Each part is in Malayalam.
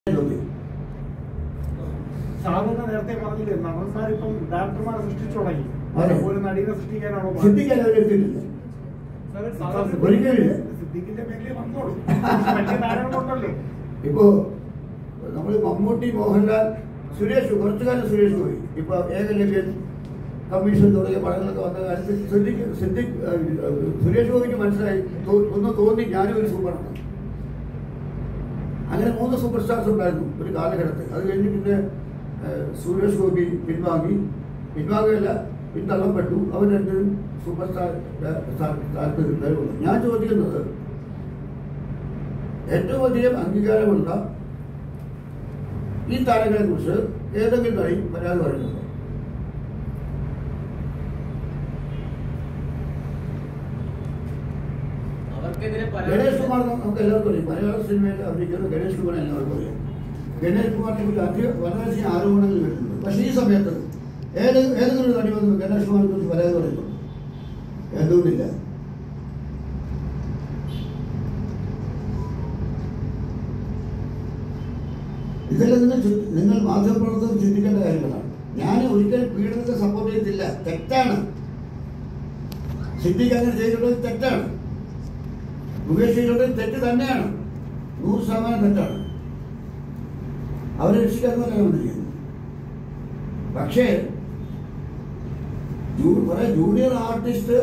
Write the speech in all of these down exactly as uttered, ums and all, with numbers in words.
സാധാരണ നേരത്തെ പറഞ്ഞില്ലേ നടന്മാരിപ്പം ഡയറക്ടർമാരെ സൃഷ്ടിച്ചു തുടങ്ങി. ഒരു നടീനെ സൃഷ്ടിക്കാനാണോ? സിദ്ദിഖിന്റെ മേഖലയിൽ വന്നോളൂ. വലിയ താരങ്ങളുണ്ടല്ലോ. ഇപ്പോ നമ്മൾ മമ്മൂട്ടി, മോഹൻലാൽ, സുരേഷ് കുറച്ചു കാലം സുരേഷ് പോയി. ഇപ്പൊ ഏകലവ്യൻ കമ്മീഷൻ തുടങ്ങിയ പടങ്ങളൊക്കെ വന്ന കാലത്ത് സിദ്ദിഖ് സിദ്ദിഖ് സുരേഷ് ഗോപിക്ക് മനസ്സിലായി, ഒന്ന് തോന്നി ഞാനും ഒരു സൂപ്പറാണ്. അങ്ങനെ മൂന്ന് സൂപ്പർ സ്റ്റാർസ് ഉണ്ടായിരുന്നു ഒരു കാലഘട്ടത്തിൽ. അത് കഴിഞ്ഞ് പിന്നെ സുരേഷ് ഗോപി പിൻവാങ്ങി, പിൻവാങ്ങുകയല്ല പിന്തള്ളപ്പെട്ടു. അവർ രണ്ട് സൂപ്പർ സ്റ്റാർ സ്ഥാനത്ത് നിന്നായിരുന്നു. ഞാൻ ചോദിക്കുന്നത്, ഏറ്റവും അധികം അംഗീകാരമുള്ള ഈ താരങ്ങളെ കുറിച്ച് ഏതെങ്കിലും നടി പരാതി പറയുന്നുണ്ടോ? ഗണേഷ് കുമാർ നമുക്ക് എല്ലാവർക്കും അറിയാം. മലയാള സിനിമയിൽ അഭിനയിക്കുന്ന ഗണേഷ് കുമാർ എല്ലാവർക്കും അറിയാം. ഗണേഷ് കുമാറിനെ കുറിച്ച് അധികം വളരെയധികം ആരോപണങ്ങൾ വരുന്നുണ്ട്. പക്ഷേ ഈ സമയത്ത് ഏത് ഏതെങ്കിലും നടി വന്ന് ഗണേഷ് കുമാറിനെ കുറിച്ച് പരാതി പറയുന്നുണ്ട്? എന്തുകൊണ്ടില്ല? ഇതെല്ലാം നിങ്ങൾ നിങ്ങൾ മാധ്യമപ്രവർത്തകർ ചിന്തിക്കേണ്ട കാര്യങ്ങളാണ്. ഞാൻ ഒരിക്കലും പീഡനത്തെ സപ്പോർട്ട് ചെയ്തിട്ടില്ല, തെറ്റാണ്. സിദ്ദിഖ് അങ്ങനെ ചെയ്തിട്ടുള്ളത് തെറ്റാണ്. മുകേഷ് ചെയ്തിട്ടുള്ളത് തെറ്റ് തന്നെയാണ്, നൂറ് ശതമാനം തെറ്റാണ്. അവരെ രക്ഷിക്കാന്ന് പറയാൻ വന്നിരിക്കുന്നു. പക്ഷേ കുറെ ജൂനിയർ ആർട്ടിസ്റ്റ്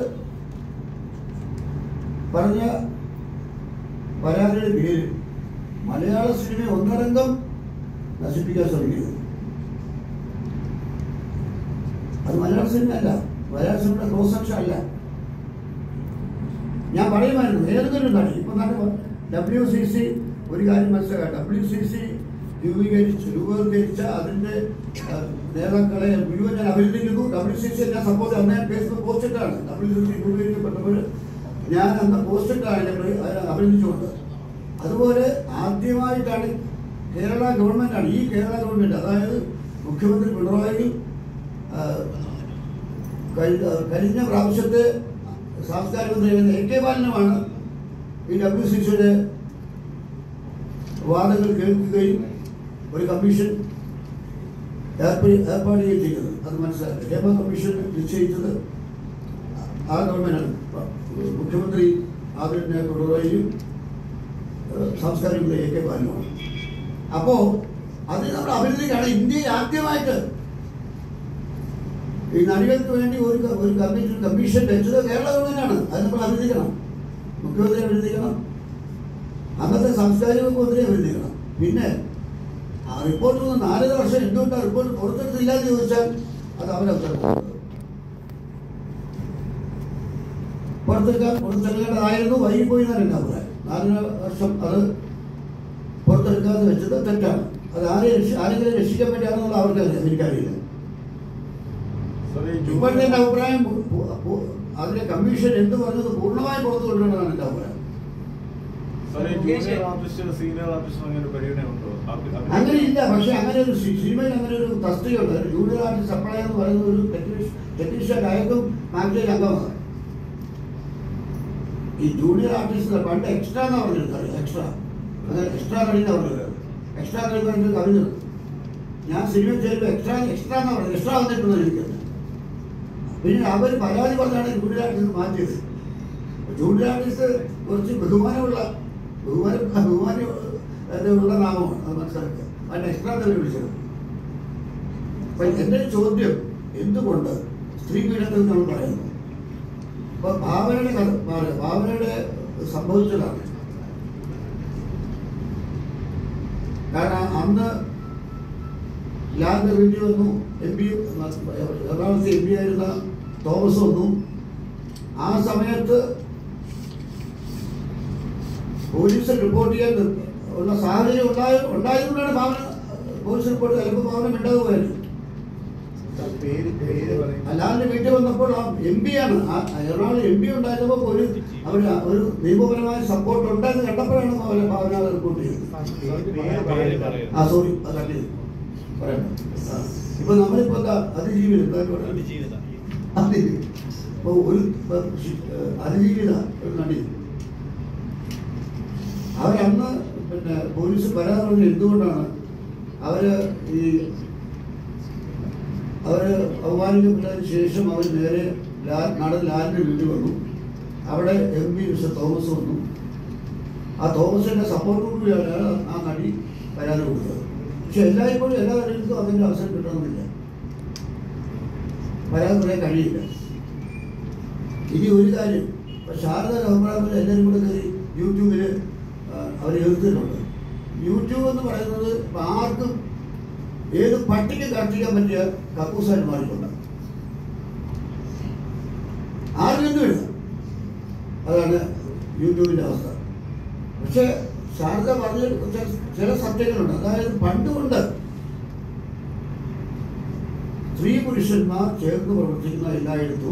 പറഞ്ഞ പരാതിയുടെ പേര് മലയാള സിനിമയെ ഒന്നടങ്കം നശിപ്പിക്കാൻ ശ്രമിക്കുന്നത്. അത് മലയാള സിനിമയല്ല, മലയാള സിനിമയുടെ ക്ലോസ് സെക്ഷൻ അല്ല. ഞാൻ പറയുമായിരുന്നു ഏതെങ്കിലും നടി ഇപ്പൊ തന്നെ ഡബ്ല്യു സി സി ഒരു കാര്യം മനസ്സിലാക്കാം. ഡബ്ല്യു സി സി രൂപീകരിച്ച് രൂപീകരിച്ച അതിന്റെ നേതാക്കളെ മുഴുവൻ ഞാൻ അഭിനന്ദിക്കുന്നു. ഡബ്ല്യു സി സി ഞാൻ സപ്പോർട്ട് അന്ന് ഫേസ്ബുക്ക് പോസ്റ്റ് ഇട്ടാണ്. ഡബ്ല്യു സി സി രൂപീകരിക്കപ്പെട്ടപ്പോൾ ഞാൻ അന്ന് പോസ്റ്റ് ഇട്ടാണ് അഭിനന്ദിച്ചുകൊണ്ട്. അതുപോലെ ആദ്യമായിട്ടാണ് കേരള ഗവൺമെന്റാണ്, ഈ കേരള ഗവൺമെന്റ്, അതായത് മുഖ്യമന്ത്രി പിണറായി കഴിഞ്ഞ പ്രാവശ്യത്തെ സാംസ്കാരിക മന്ത്രി എ കെ ബാലനുമാണ് ഈ ഡബ്ല്യു സി സിയുടെ വാദങ്ങൾ കേൾക്കുകയും ഒരു കമ്മീഷൻ ഏർപ്പാട് ചെയ്യുന്നത്. അത് മനസ്സിലാക്കുക. ഹേമ കമ്മീഷൻ നിശ്ചയിച്ചത് ആ ഗവൺമെന്റാണ്. മുഖ്യമന്ത്രി ആദരണീയ പിണറായിയും സാംസ്കാരിക മന്ത്രി എ കെ ബാലനുമാണ്. അപ്പോ അത് നമ്മൾ അഭിനന്ദിക്കുകയാണ്. ഇന്ത്യയിൽ ആദ്യമായിട്ട് ഈ നടികൾക്ക് വേണ്ടി ഒരു ഒരു കമ്മീഷൻ കമ്മീഷൻ വെച്ചത് കേരള ഗവൺമെന്റാണ്. അത് നമ്മൾ അഭിനന്ദിക്കണം. മുഖ്യമന്ത്രി അഭിനന്ദിക്കണം, അന്നത്തെ സാംസ്കാരിക മന്ത്രി അഭിനന്ദിക്കണം. പിന്നെ ആ റിപ്പോർട്ട് വന്ന് നാലര വർഷം എന്തുകൊണ്ടാണ് റിപ്പോർട്ട് പുറത്തെടുത്തില്ല എന്ന് ചോദിച്ചാൽ അത് അവരെ പുറത്തെടുക്കാൻ പുറത്തെടുക്കേണ്ടതായിരുന്നു, വൈകിപ്പോയി എന്നാണ് എൻ്റെ അഭിപ്രായം. നാലര വർഷം അത് പുറത്തെടുക്കാതെ വെച്ചത് തെറ്റാണ്. അത് ആരെ ആരെങ്കിലും രക്ഷിക്കാൻ പറ്റാന്നുള്ള അവർക്ക് എനിക്കറിയില്ല. ഇപ്പോഴത്തെ എൻ്റെ അഭിപ്രായം അതിലെ കമ്മീഷൻ എന്ത് പറഞ്ഞത് പൂർണ്ണമായി പുറത്തു കൊണ്ടുവരണമെന്നാണ് എൻ്റെ അഭിപ്രായം. അങ്ങനെ ഇല്ല. പക്ഷെ അങ്ങനെ ഒരു സിനിമയിൽ അങ്ങനെ ഒരു തസ്തികയുണ്ട്. ജൂനിയർ ആർട്ടിസ്റ്റ് സപ്ലൈ എന്ന് പറയുന്ന ഒരു ടെക്നീഷ്യൻ അയക്കും മാനേജ് അംഗമാണ്. ഈ ജൂനിയർ ആർട്ടിസ്റ്റ് പണ്ട് എക്സ്ട്രാ എന്നാ പറഞ്ഞിരുന്നത്. എക്സ്ട്രാ അങ്ങനെ എക്സ്ട്രാ കഴിയുന്ന പറഞ്ഞത് എക്സ്ട്രാ കഴിയുന്ന കവിഞ്ഞത്. ഞാൻ സിനിമ ചെയ്യുമ്പോൾ എക്സ്ട്രാ എക്സ്ട്രാ എന്നാ പറഞ്ഞത്. എക്സ്ട്രാ വന്നിട്ടുണ്ടെന്ന് എനിക്കത്. പിന്നെ അവർ പരാതി പറഞ്ഞാണ് ജൂനിയർ ആർട്ടിസ്റ്റ് മാറ്റിയത്. ജൂനിയർ ആർട്ടിസ്റ്റ് കുറച്ച് ബഹുമാനമുള്ള ബഹുമാനം ബഹുമാനമുള്ള നാമമാണ്, അത് മനസ്സിലാക്കുക. അതിന് എക്സ്ട്രാ തന്നെ വിളിച്ചത്. അപ്പൊ എൻ്റെ ചോദ്യം, എന്തുകൊണ്ട് സ്ത്രീ പീഡനത്തിൽ നമ്മൾ പറയുന്നു? അപ്പൊ ഭാവനയുടെ കഥ ഭാവനയുടെ സംഭവിച്ചതാണ്. കാരണം അന്ന് ലാലിന്റെ വീട്ടിൽ വന്നു, എം പി എറണാകുളത്ത് എം പി ആയിരുന്ന തോമസ് വന്നു. ആ സമയത്ത് പോലീസ് റിപ്പോർട്ട് ചെയ്യാൻ ഉള്ള സാഹചര്യം ഉണ്ടായ ഉണ്ടായതുകൊണ്ടാണ് ഭാവന പോലീസ് റിപ്പോർട്ട് ചിലപ്പോൾ ഭാവന മിണ്ടാകുമായിരുന്നു. ലാലിന്റെ വീട്ടിൽ വന്നപ്പോൾ ആ എം പി ആണ് എറണാകുളം എം പി ഉണ്ടായിരുന്നപ്പോൾ പോലീസ് അവർ ഒരു നിയമപരമായ സപ്പോർട്ട് ഉണ്ടെന്ന് കണ്ടപ്പോഴാണ് ഭാവന റിപ്പോർട്ട് ചെയ്തത്. ആ സോറി അത് കണ്ടു പറയണ്ട. ഇപ്പൊ നമ്മളിപ്പോ എന്താ അതിജീവിത ഇപ്പൊ ഒരു അതിജീവിത ഒരു നടി അവരന്ന് പിന്നെ പോലീസ് പരാതി പറഞ്ഞത് എന്തുകൊണ്ടാണ് അവര് ഈ അവര് അവമാനിക്കപ്പെട്ടതിന് ശേഷം അവർ നേരെ ലാൽ നടൻ ലാലിന്റെ വീട്ടിൽ വന്നു. അവിടെ എം പി മിസ്റ്റർ തോമസ് വന്നു. ആ തോമസിന്റെ സപ്പോർട്ടോടുകൂടിയാണ് ആ നടി പരാതി കൊടുത്തത്. പക്ഷെ എല്ലായ്പ്പോഴും എല്ലാ നടികൾക്കും അതിൻ്റെ അവസരം കിട്ടണമെന്നില്ല, പരാതി പറയാൻ കഴിയില്ല. ഇനി ഒരു കാര്യം, ഇപ്പൊ ശാരദ രഘുറാമിനെ എല്ലാവരും കൂടെ കയറി യൂട്യൂബിൽ അവർ എഴുതുന്നുണ്ട്. യൂട്യൂബ് എന്ന് പറയുന്നത് ഇപ്പം ആർക്കും ഏത് പട്ടിക്ക് കർഷിക്കാൻ പറ്റിയ കക്കൂസായിട്ട് മാറിയിട്ടുണ്ട്. ആർക്കെന്തും എഴുതാം, അതാണ് യൂട്യൂബിൻ്റെ അവസ്ഥ. പക്ഷെ ശാരദ പറഞ്ഞ ചില സത്യങ്ങളുണ്ട്. അതായത് പണ്ടുകൊണ്ട് സ്ത്രീ പുരുഷന്മാർ ചേർന്ന് പ്രവർത്തിക്കുന്ന എല്ലായിടത്തും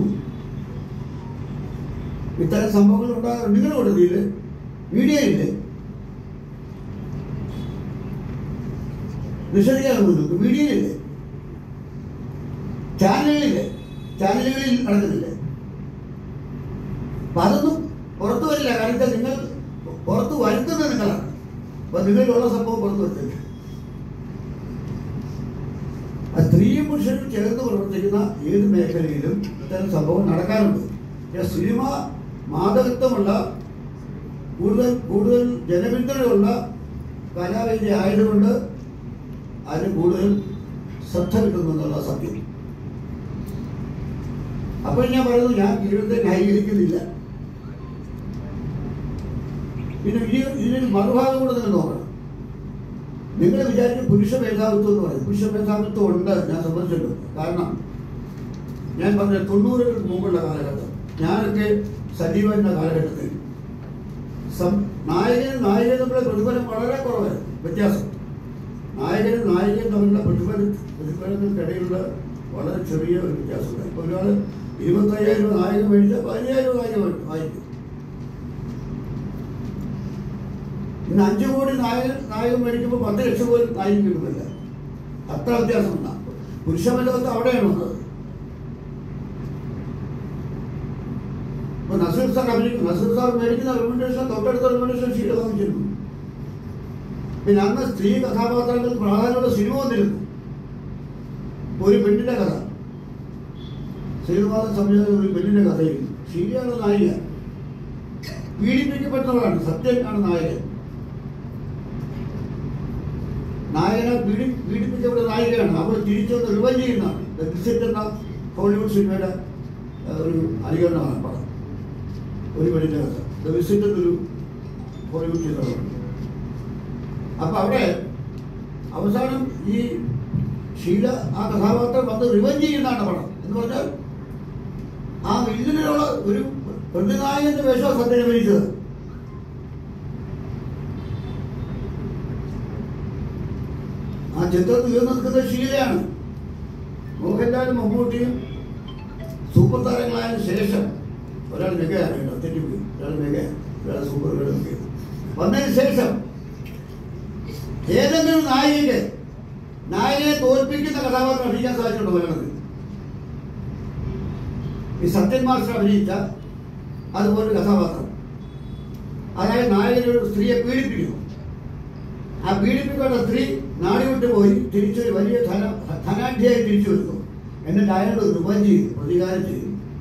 ഇത്തരം സംഭവങ്ങൾ ഉണ്ടാകാറുണ്ട്. നിങ്ങളുടെ കോടതിയിൽ മീഡിയയില്ലേ നിഷേധിക്കാൻ പോകുന്നു, മീഡിയയിലില്ലേ, ചാനലുകളില്ലേ, ചാനലുകളിൽ നടക്കുന്നില്ലേ? അപ്പൊ അതൊന്നും പുറത്തു വരില്ല. കാരണം നിങ്ങൾ പുറത്ത് വരുത്തുന്നത് നിങ്ങളാണ്. അപ്പൊ നിങ്ങളിലുള്ള സംഭവം പുറത്തു വരുത്തില്ല. സ്ത്രീയും പുരുഷനും ചേർന്ന് പ്രവർത്തിക്കുന്ന ഏത് മേഖലയിലും ഇത്തരം സംഭവം നടക്കാറുണ്ട്. സിനിമ മാതൃത്വമുള്ള കൂടുതൽ കൂടുതൽ ജനപിന്തുണയുള്ള കലാവേദി ആയതുകൊണ്ട് അതിന് കൂടുതൽ ശ്രദ്ധ കിട്ടുന്നു എന്നുള്ള സത്യം. അപ്പോൾ ഞാൻ പറയുന്നു, ഞാൻ ജീവിതത്തെ ന്യായീകരിക്കുന്നില്ല. പിന്നെ ഇനി ഇതിനൊരു മറുഭാഗം കൂടെ നിങ്ങൾ നോക്കണം. നിങ്ങൾ വിചാരിക്കും പുരുഷ മേധാവിത്വം എന്ന് പറയും. പുരുഷ മേധാവിത്വം ഉണ്ട്, ഞാൻ സമ്മതിച്ചിട്ടുണ്ട്. കാരണം ഞാൻ പറഞ്ഞ തൊണ്ണൂറുകൾക്ക് മുമ്പുള്ള കാലഘട്ടം, ഞാനൊക്കെ സജീവമായ കാലഘട്ടത്തിൽ നായകനും നായികയും തമ്മിലുള്ള പ്രതിഫലം വളരെ കുറവായിരുന്നു, വ്യത്യാസം. നായകനും നായികയും തമ്മിലുള്ള പ്രതിഫല പ്രതിഫലങ്ങൾക്കിടയിലുള്ള വളരെ ചെറിയ ഒരു വ്യത്യാസമുണ്ട്. ഇപ്പോൾ ഒരാൾ ഇരുപത്തയ്യായിരം രൂപ നായകൻ മേടിച്ചാൽ പതിനയ്യായിരം രൂപ നായകൻ വായിക്കും. ഇന്ന് അഞ്ചു കോടി നായകൻ നായകൻ മേടിക്കുമ്പോൾ പത്ത് ലക്ഷം പോലും നായകൻ കിട്ടുന്നില്ല. അത്ര വ്യത്യാസം ഉണ്ടാകും. പുരുഷമേധാവിത്വം അവിടെയാണ് വന്നത്. ഇപ്പൊ നസീർ സാർ അഭിനയിക്കും, നസീർ സാർ മേടിക്കുന്ന റെമ്യൂണറേഷൻ തൊട്ടടുത്ത റെമ്യൂണറേഷൻ ഷീറ്റ് വാങ്ങിച്ചിരുന്നു. പിന്നെ അന്ന് സ്ത്രീ കഥാപാത്രങ്ങൾക്ക് പ്രാധാന്യമുള്ള സിനിമ വന്നിരുന്നു. ഒരു പെണ്ണിന്റെ കഥ, ശ്രീകുമാരൻ സംവിധാനം, ഒരു പെണ്ണിന്റെ കഥയിൽ ഷീലയാണ് നായിക. പീഡിപ്പിക്കപ്പെട്ടവളാണ്, സത്യൻ ആണ് നായകൻ. നായകനെ പീഡി പീഡിപ്പിക്കപ്പെട്ട നായികയാണ്. അവൾ തിരിച്ചൊന്ന് റിവഞ്ച് ചെയ്യുന്നതാണ്. ദ വിസിറ്റ് എന്ന ഹോളിവുഡ് സിനിമയുടെ ഒരു അനുകരണമാണ് പടം. ഒരു പെണ്ണിന്റെ കഥ, ദ വിസിറ്റ് എന്നൊരു ഹോളിവുഡ് ചിത്രമാണ്. അപ്പൊ അവിടെ അവസാനം ഈ ഷീല ആ കഥാപാത്രം വന്ന് റിവഞ്ച് ചെയ്യുന്നതാണ് പടം. എന്ന് പറഞ്ഞാൽ ആ വില്ലിനുള്ള ഒരു പ്രതിനായകന്റെ വേഷം സത്യനെ മരിച്ചത്. ആ ചിത്രത്തിൽ ഉയർന്നു നിൽക്കുന്ന ഷീലയാണ്. മോഹൻലാലും മമ്മൂട്ടിയും സൂപ്പർ താരങ്ങളായതിനു ശേഷം ഒരാൾ മെഗയാണ് കേട്ടോ, തെറ്റിപ്പോയി. ഒരാൾ മെഗയാണ്, ഒരാൾ സൂപ്പർ മെഗ വന്നതിന് ശേഷം ഏതെങ്കിലും നായികയ്ക്ക് നായകനെ തോൽപ്പിക്കുന്ന കഥാപാത്രം അഭിനയിക്കാൻ സാധിച്ചിട്ടുണ്ടോ മലയാളത്തിൽ? ഈ സത്യൻ മാസ്റ്റർ അഭിനയിച്ച അതുപോലെ കഥാപാത്രം, അതായത് നായകനൊരു സ്ത്രീയെ പീഡിപ്പിക്കുന്നു. ആ പീഡിപ്പിക്കേണ്ട സ്ത്രീ നാടി വിട്ടു പോയി തിരിച്ചൊരു വലിയ ധന ധനാഢ്യയായി തിരിച്ചു വരുന്നു. എന്നിട്ട് അയാളോട് റിവഞ്ച് ചെയ്തു, പ്രതികാരം ചെയ്തു.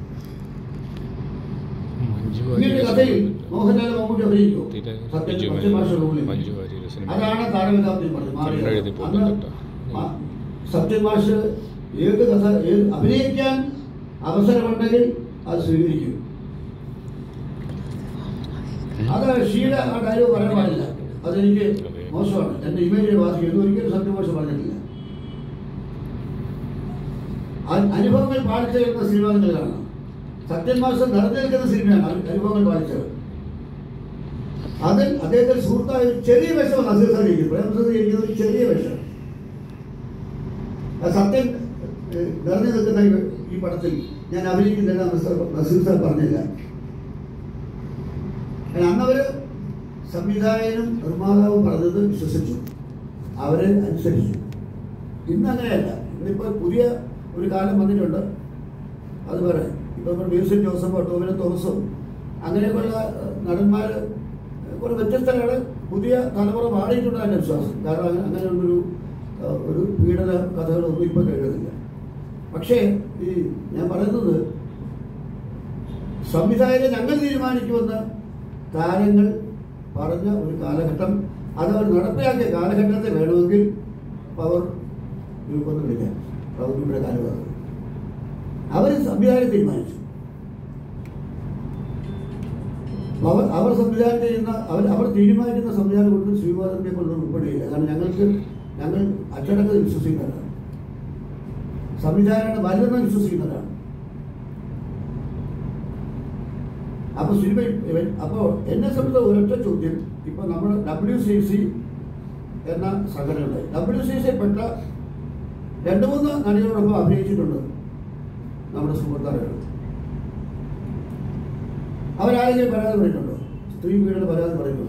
ഇങ്ങനെ കഥയിൽ മോഹൻലാൽ മമ്മൂട്ടി അഭിനയിക്കും. സത്യൻ സത്യൻ മാസ്റ്റർ റൂളിൽ അതാണ് താരകഥാപ്തി പറഞ്ഞത്. സത്യൻ മാസ്റ്റർ ഏത് കഥ ഏത് അഭിനയിക്കാൻ അവസരമുണ്ടെങ്കിൽ അത് സ്വീകരിക്കും. അത് ഷീല ആ ഡയലോഗ് പറയാൻ പാടില്ല, അതെനിക്ക് മോശമാണ്, എന്റെ ഇമേജിനെ ബാധിക്കും എന്ന് ഒരിക്കലും സത്യൻ മാസ്റ്റർ പറഞ്ഞിട്ടില്ല. അനുഭവങ്ങൾ പാലിച്ചു വരുന്ന സിനിമ നിങ്ങൾ കാണാം. സത്യൻ മാസ്റ്റർ നിറഞ്ഞു നിൽക്കുന്ന സിനിമയാണ് അനുഭവങ്ങൾ പാലിച്ചത്. അതിൽ അദ്ദേഹത്തിന്റെ സുഹൃത്തായ ഒരു ചെറിയ വേഷം നസീർ സാർ ഇരിക്കും. പ്രേമസദ് ഇരിക്കുന്ന ഒരു ചെറിയ വേഷം. സത്യൻ നിറഞ്ഞു നിൽക്കുന്ന ഈ പടത്തിൽ ഞാൻ അഭിനയിക്കുന്നില്ല നസീർ സാർ പറഞ്ഞില്ല. അന്നവര് സംവിധായകനും നിർമ്മാതാവും പറഞ്ഞത് വിശ്വസിച്ചു, അവരെ അനുസരിച്ചു. ഇന്ന് അങ്ങനെയല്ല. ഇന്നിപ്പോൾ പുതിയ ഒരു കാലം വന്നിട്ടുണ്ട്. അത് പറയാം, ഇപ്പൊ മ്യൂസിക് ജോസഫോ ടോവിനോ തോമസോ അങ്ങനെയൊക്കെയുള്ള നടന്മാർ കുറെ വ്യത്യസ്തരാണ് പുതിയ തലമുറ മാറിയിട്ടുള്ള എൻ്റെ വിശ്വാസം. കാരണം അങ്ങനെ അങ്ങനെയുള്ളൊരു ഒരു പീഡന കഥകളൊന്നും ഇപ്പം കേൾക്കുന്നില്ല. പക്ഷേ ഈ ഞാൻ പറയുന്നത് സംവിധായകരെ ഞങ്ങൾ തീരുമാനിക്കുമെന്ന് താരങ്ങൾ പറഞ്ഞ ഒരു കാലഘട്ടം, അതവർ നടപ്പിലാക്കിയ കാലഘട്ടത്തെ വേണമെങ്കിൽ പവർ ഗ്രൂപ്പ് എന്ന് വിളിക്കാം. പവർ ഗ്രൂപ്പിന്റെ കാലഘട്ടം അവർ സംവിധാനം തീരുമാനിച്ചു. അവർ അവർ സംവിധാനം ചെയ്യുന്ന അവർ അവർ തീരുമാനിക്കുന്ന സംവിധാനം കൊണ്ട് ശ്രീവാദത്തെ കൊണ്ട് ഉൾപ്പെടുകയില്ല. കാരണം ഞങ്ങൾക്ക് ഞങ്ങൾ അച്ചടക്കത്തിൽ വിശ്വസിക്കുന്നവരാണ്, സംവിധാനമാണ് വലുതെന്ന് വിശ്വസിക്കുന്നവരാണ്. അപ്പൊ സിനിമ അപ്പോ എന്നെ സംബന്ധിച്ച ഒരൊറ്റ ചോദ്യം, ഇപ്പൊ നമ്മുടെ ഡബ്ല്യു സി സി എന്ന സംഘടന ഉണ്ടായി. ഡബ്ല്യു സി സി പെട്ട രണ്ടു മൂന്ന് നടികളോടൊപ്പം അഭിനയിച്ചിട്ടുണ്ട് നമ്മുടെ സുഹൃത്തുക്കൾ. അവരാരെങ്കിലും പരാതി പറഞ്ഞിട്ടുണ്ടോ? സ്ത്രീ പീഡന പരാതി പറയുന്നുണ്ടോ?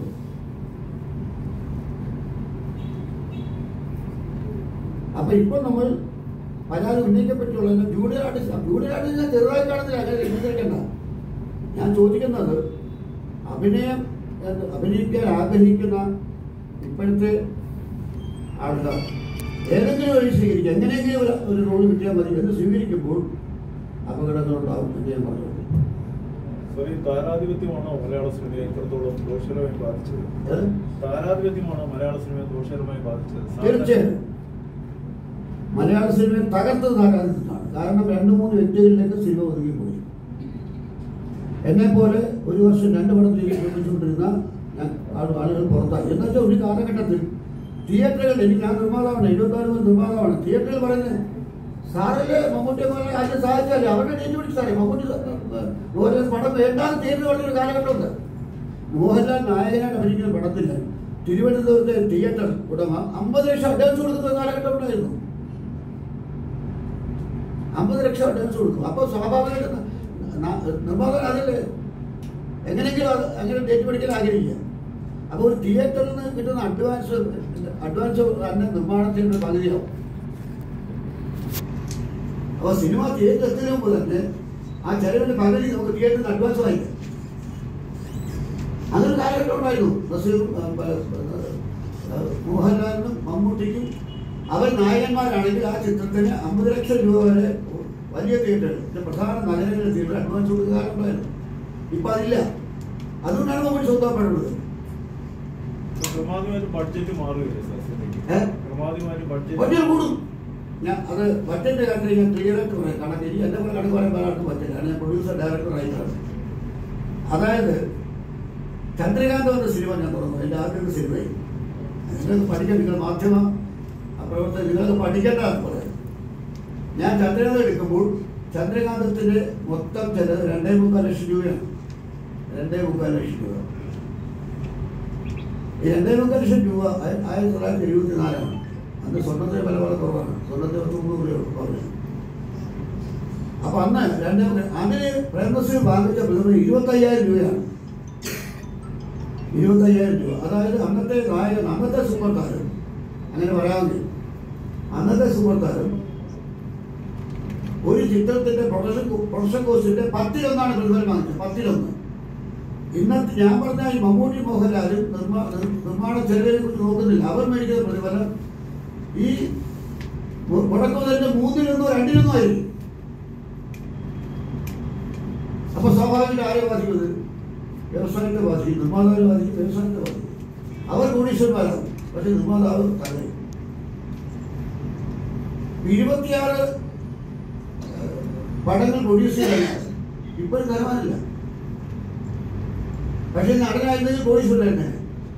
അപ്പൊ ഇപ്പൊ നമ്മൾ പരാതി ഉന്നയിക്കപ്പെട്ടുള്ള ജൂനിയർ ആർട്ടിസ്റ്റ് ജൂനിയർ ആർട്ടിസ്റ്റ് ഞാൻ ചെറുതായി കാണുന്നില്ല, അങ്ങനെ വിമർശിക്കണ്ട. ഞാൻ ചോദിക്കുന്നത് അഭിനയം അഭിനയിക്കാൻ ആഗ്രഹിക്കുന്ന ഇപ്പോഴത്തെ ആൾക്കാർ ഏതെങ്കിലും വഴി സ്വീകരിക്കുക, എങ്ങനെയെങ്കിലും ഒരു ഒരു റോൾ കിട്ടിയാൽ മതി എന്ന് സ്വീകരിക്കുമ്പോൾ അപകടങ്ങളുണ്ടാവും എന്ന് ഞാൻ പറഞ്ഞു. താരാധിപത്യമാണോ മലയാള സിനിമയെ ഇത്രത്തോളം ദോഷകരമായി ബാധിച്ചത്? താരാധിപത്യമാണോ മലയാള സിനിമയെ ദോഷകരമായി ബാധിച്ചത്? തീർച്ചയായും മലയാള സിനിമയെ തകർത്തത് താരാധിപത്യമാണ്. കാരണം രണ്ടു മൂന്ന് വ്യക്തികളിലേക്ക് സിനിമ ഒതുങ്ങിപ്പോയി. എന്നെ പോലെ ഒരു വർഷം രണ്ട് പടത്തിലേക്ക് നിർമ്മിച്ചുകൊണ്ടിരുന്ന ആളുകൾ പുറത്തായി. എന്നുവെച്ചാൽ ഒരു കാലഘട്ടത്തിൽ തിയേറ്ററുകൾ, എനിക്ക് ഞാൻ നിർമ്മാതാവാണ്, ഇരുപത്തിനാല് മുതൽ നിർമ്മാതാവാണ്. തിയേറ്ററുകൾ പറയുന്നത് സാറല്ലേ മമ്മൂട്ടിയെ പോലെ ആരും സാധിച്ചാലേ അവരുടെ ഡേറ്റ് പിടിച്ച് സാറേ മമ്മൂട്ടി മോഹൻലാൽ പടം വേണ്ടാന്ന് തിയേറ്റർ പറഞ്ഞൊരു കാലഘട്ടമുണ്ട്. മോഹൻലാൽ നായകനായിട്ട് അഭിനയിക്കുന്ന പടത്തിന് തിരുവനന്തപുരത്തെ തിയേറ്റർ ഉടമ അമ്പത് ലക്ഷം അഡ്വാൻസ് കൊടുക്കുന്ന കാലഘട്ടം ഉണ്ടായിരുന്നു. അമ്പത് ലക്ഷം അഡ്വാൻസ് കൊടുക്കും. അപ്പോൾ സ്വാഭാവികമായിട്ട് നിർമ്മാതാവ് അതല്ലേ എങ്ങനെയെങ്കിലും അങ്ങനെ ഡേറ്റ് പിടിക്കാൻ ആഗ്രഹിക്കുക. അപ്പോൾ ഒരു തിയേറ്ററിൽ നിന്ന് കിട്ടുന്ന അഡ്വാൻസ് അഡ്വാൻസ് തന്നെ നിർമ്മാണത്തിൻ്റെ പകുതിയാവും. അപ്പോൾ സിനിമ തിയേറ്റർ എത്തുന്നതിന് മുമ്പ് തന്നെ ആ ചെലവിന്റെ പകുതി നമുക്ക് തിയേറ്ററിന് അഡ്വാൻസ് വാങ്ങിക്കാം. അങ്ങനെ കാലഘട്ടം ഉണ്ടായിരുന്നു. നസീറും മോഹൻലാലിനും മമ്മൂട്ടിക്കും അവർ നായകന്മാരാണെങ്കിൽ ആ ചിത്രത്തിന് അമ്പത് ലക്ഷം രൂപ വരെ വലിയ തിയേറ്ററുകൾ, പ്രധാന നഗരങ്ങളിലെ തിയേറ്റർ അഡ്വാൻസ് കൊടുക്കുന്ന കാലം ഉണ്ടായിരുന്നു. ഇപ്പൊ അതില്ല. അതുകൊണ്ടാണ് മമ്മൂട്ടി സ്വന്തമായിട്ടുള്ളത്. ബഡ്ജറ്റ് കൂടും. ഞാൻ അത് ബഡ്ജറ്റിന്റെ കാര്യത്തിൽ ഞാൻ ക്ലിയർ ആയിട്ട് പറയാം. കാരണം എനിക്ക് എന്റെ പോലെ കണക്ക് പറയാൻ പറ്റാത്ത ബഡ്ജറ്റ്. കാരണം ഞാൻ പ്രൊഡ്യൂസർ ഡയറക്ടർ റൈറ്ററാണ്. അതായത് ചന്ദ്രകാന്ത് എന്ന സിനിമ ഞാൻ തുറന്നു, എന്റെ ആദ്യത്തെ സിനിമയിൽ. നിങ്ങൾക്ക് പഠിക്കാൻ, നിങ്ങൾ മാധ്യമ പ്രവർത്തകർ നിങ്ങൾക്ക് പഠിക്കേണ്ട പറയാം. ഞാൻ ചന്ദ്രകാന്ത് എടുക്കുമ്പോൾ ചന്ദ്രകാന്തത്തിന്റെ മൊത്തം ചെലവ് രണ്ടേ മുക്കാൽ ലക്ഷം രൂപയാണ്. രണ്ടേ മുക്കാൽ ലക്ഷം രൂപ. ഈ രണ്ടേ മുക്കാൽ ലക്ഷം രൂപ ആയിരത്തി തൊള്ളായിരത്തി എഴുപത്തി നാലാണ്. അന്ന് സ്വർണ്ണത്തിന് വില വളരെ കുറവാണ്. സ്വർണ്ണത്തിന് പത്ത് മുന്നൂറ് രൂപ പറഞ്ഞു. അപ്പൊ അന്ന് രണ്ടേ അതിന് പ്രേംനസീർ വാങ്ങിച്ച പ്രതിമ ഇരുപത്തി അയ്യായിരം രൂപയാണ്. ഇരുപത്തി അയ്യായിരം രൂപ. അതായത് അന്നത്തെ നായകൻ, അന്നത്തെ സൂപ്പർ താരം, അങ്ങനെ പറയാമെങ്കിൽ അന്നത്തെ സൂപ്പർ താരം ഒരു ചിത്രത്തിന്റെ പ്രൊഡക്ഷൻ പ്രൊഡക്ഷൻ കോസ്റ്റിന്റെ പത്തിലൊന്നാണ് പ്രതിഫലം വാങ്ങിച്ചത്. പത്തിലൊന്ന്. ഇന്നത്തെ ഞാൻ പറഞ്ഞ ഈ മമ്മൂട്ടി മോഹൻലാലും നിർമ്മാ നിർമ്മാണ ചെലവിനെ കുറിച്ച് നോക്കുന്നില്ല. അവർ മേടിക്കുന്ന പ്രതിഫലം ഈ മുടക്കുമുതലിന്റെ മൂന്നിലൊന്നോ രണ്ടിലൊന്നോ ആയിരിക്കും. അപ്പൊ സ്വാഭാവിക ആരെ ബാധിക്കുന്നത്? വ്യവസായത്തെ ബാധിക്കും, നിർമ്മാതാവിനെ ബാധിക്കും, വ്യവസായത്തെ ബാധിക്കും. അവർ കോടീശ്വരന്മാരാകും, പക്ഷെ നിർമ്മാതാവ് തകരും. ഇരുപത്തിയാറ് പടങ്ങൾ പ്രൊഡ്യൂസ് ചെയ്യാൻ ഇപ്പോഴും തരവാനില്ല. പക്ഷെ നടനായിരുന്നെങ്കിൽ കോടീശ്വരനെ.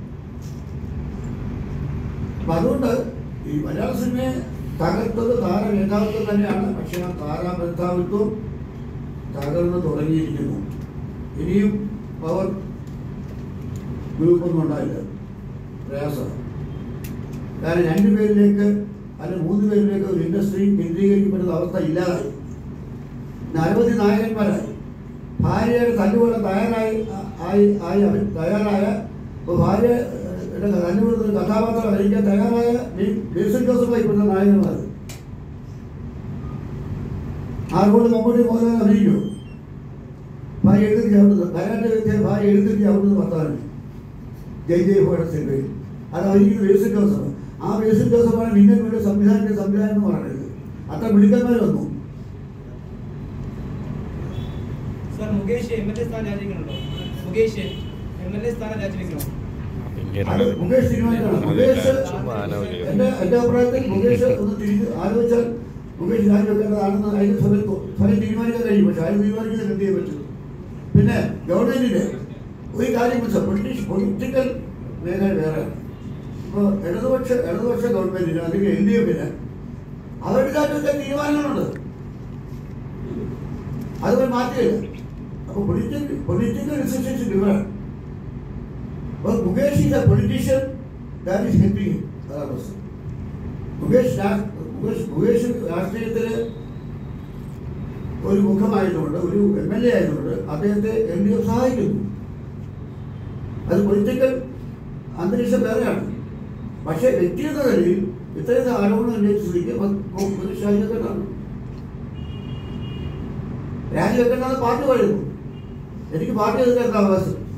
അപ്പൊ അതുകൊണ്ട് ഈ മലയാള സിനിമയെ തകർത്തത് താര മേധാവിത്വം തന്നെയാണ്. പക്ഷെ ആ താര മേധാവിത്വം തകർന്ന് തുടങ്ങിയിരിക്കുന്നു. ഇനിയും പവർ ഗ്രൂപ്പൊന്നും ഉണ്ടായില്ല. പ്രയാസം. കാരണം രണ്ടുപേരിലേക്ക് അല്ലെ മൂന്ന് പേരിലേക്ക് ഒരു ഇൻഡസ്ട്രി കേന്ദ്രീകരിക്കപ്പെടുന്ന അവസ്ഥ ഇല്ലാതായി. അനവധി നായകന്മാരായി. ഭാര്യയുടെ തല്ലുകൊള്ളാൻ തയ്യാറായി ആയി ആയി തയ്യാറായ ഇപ്പോൾ ഭാര്യയുടെ തല്ലുകൊള്ളുന്ന കഥാപാത്രം വഹിക്കാൻ തയ്യാറായ ബേസിൽ ജോസഫായി ഇപ്പോഴത്തെ നായകന്മാർ. ആർക്കൊണ്ട് മമ്മൂട്ടി മോഹൻലാൽ അഭിനയിക്കുമോ? ഭാര്യ എഴുതി അവിടുന്ന് കരാട്ടെ വ്യക്തിയാൽ ഭാര്യ എഴുതി അവിടുന്ന് ഭർത്താവിന് ജയ് ജയ് ഹോയുടെ സിനിമയിൽ. അത് അവരിക്കുന്ന ബേസിൽ ജോസഫ്. ആ ബേസിൽ ജോസഫാണ് ഇന്ത്യൻ വേണ്ടി സംവിധാനത്തിന്റെ സംവിധാനം എന്ന് പറയുന്നത്. അത്ര മിടുക്കന്മാർ വന്നു. മുകേഷ് എം എൽ എ സ്ഥാനം രാജിവെക്കണോ? മുകേഷ് എം എൽ എ സ്ഥാനം രാജിവെക്കണോ? അത് മുകേഷ് തീരുമാനിക്കണം. മുകേഷ് എന്റെ എന്റെ അഭിപ്രായത്തിൽ മുകേഷ് ഒന്ന് തിരിച്ച് ആലോചിച്ചാൽ മുകേഷ് രാജിവെക്കേണ്ടതാണെന്ന് അതിന് സ്വയം സ്വയം തീരുമാനിക്കാൻ കഴിയും. പക്ഷെ അതിന് തീരുമാനിക്കുന്നത് എന്ത് ചെയ്യാൻ പറ്റും? പിന്നെ ഗവൺമെന്റിന്റെ ഒരു കാര്യം വെച്ചാൽ പൊളിറ്റീഷ് പൊളിറ്റിക്കൽ മേഖല വേറെയാണ്. ഇപ്പോൾ ഇടതുപക്ഷ ഇടതുപക്ഷ ഗവൺമെന്റിന് അല്ലെങ്കിൽ എൽ ഡി എഫിന് അവരുടെ കാര്യത്തിൽ തീരുമാനങ്ങളുണ്ട്. അതുപോലെ മാറ്റിയില്ല. അപ്പോൾ പൊളിറ്റിക്കൽ പൊളിറ്റിക്കൽ ഡിസിഷൻസ് ഡിഫറെന്റ്. അപ്പോൾ Mukesh is a politician that is helping അതാണ്. മുകേഷ് മുകേഷ് മുകേഷ് രാഷ്ട്രീയത്തിന് ഒരു മുഖമായതുകൊണ്ട് ഒരു എം എൽ എ ആയതുകൊണ്ട് അദ്ദേഹത്തെ എൽ ഡി എഫ് സഹായിക്കുന്നു. അത് പൊളിറ്റിക്കൽ അന്തരീക്ഷം വേറെയാണ്. പക്ഷേ വ്യക്തിഗത നിലയിൽ ഇത്തരത്തിൽ ആരോപണം ഉന്നയിച്ച സ്ഥിതിക്ക് മുകേഷ് രാജിവെക്കേണ്ടതാണ്. രാജിവെക്കേണ്ടത് പാർട്ടി പറയുന്നു. എനിക്ക് പാർട്ടി എതിർക്കാൻ അവകാശം.